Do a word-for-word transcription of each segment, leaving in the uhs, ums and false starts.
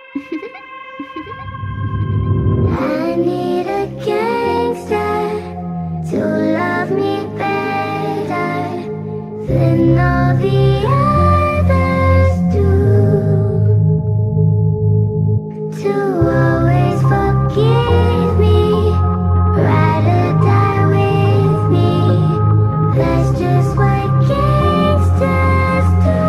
I need a gangster to love me better than all the others do, to always forgive me, ride or die with me. That's just what gangsters do.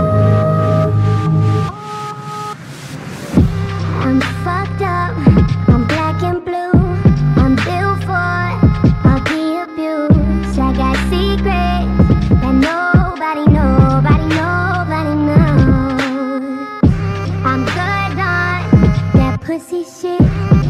I'm fucked up, I'm black and blue, I'm built for all the abuse. I got secrets that nobody, nobody, nobody knows. I'm good on that pussy shit.